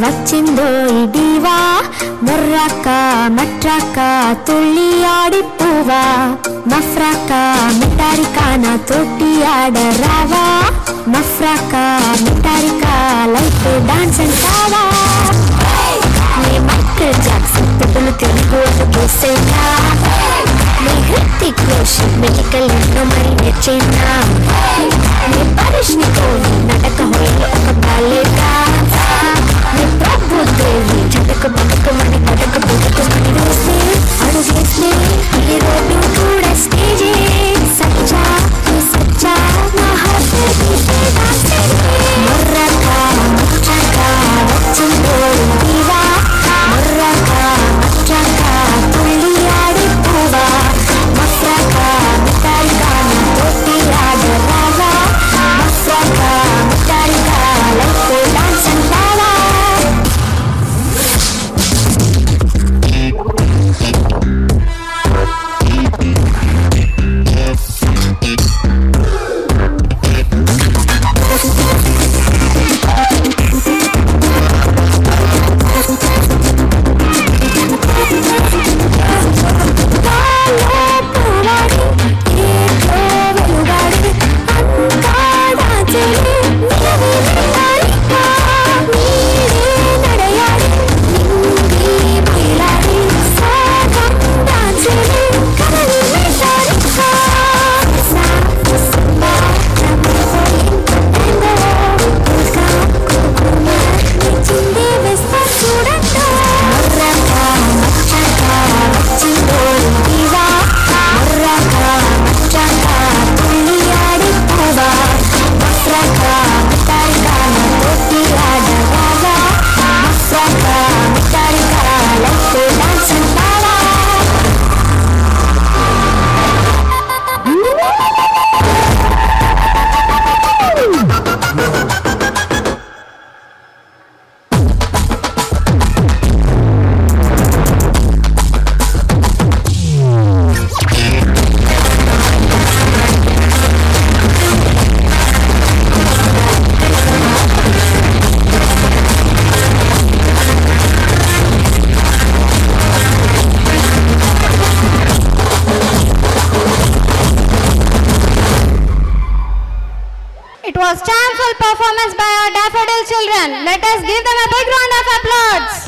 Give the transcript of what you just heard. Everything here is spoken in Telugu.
వచ్చిందో ఇడివా మొర్రాకా మట్రాకా తుళ్ళి ఆడిపువా మఫ్రాకా మిటారికా నా తోటి ఆడరావా మఫ్రాకా మిటారికా లైఫ్ డాన్స్ అంటావా నీ మైకేల్ జాక్సన్ పెద్దలు తెలుగు గేసేనా నీ హృతిక్ రోషన్ మెడికల్ ఎన్నో మరి నేర్చేనా నీ పరిష్ని కోవి నటక హోయిలో ఒక బాలే డాన్స్ నీ ప్రభుదేవి జటకు బతుకు మని బతుకు బతుకు మని వేస్తే అడుగేస్తే ఈ రోడ్డు కూడా స్టేజే సచ్చా సచ్చా నా హార్ట్ బీటే డాన్స్ మొర్రాకా మట్రాకా వచ్చిందో ఇడివా మొర్రాకా మట్రాకా తుళ్ళి ఆడిపువా మఫ్రాకా మిటారికా నా తోటి ఆడరావా మఫ్రాకా మిటారికా లైఫ్ డాన్స్ అంటావా It was charmful performance by our daffodil children. Let us give them a big round of applause.